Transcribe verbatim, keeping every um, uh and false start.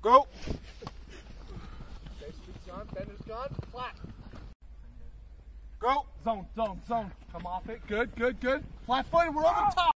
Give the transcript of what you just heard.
Go. Okay, speed's gone, bender's gone, flat. Go. Zone, zone, zone. Come off it. Good, good, good. Flat footed, we're over the top.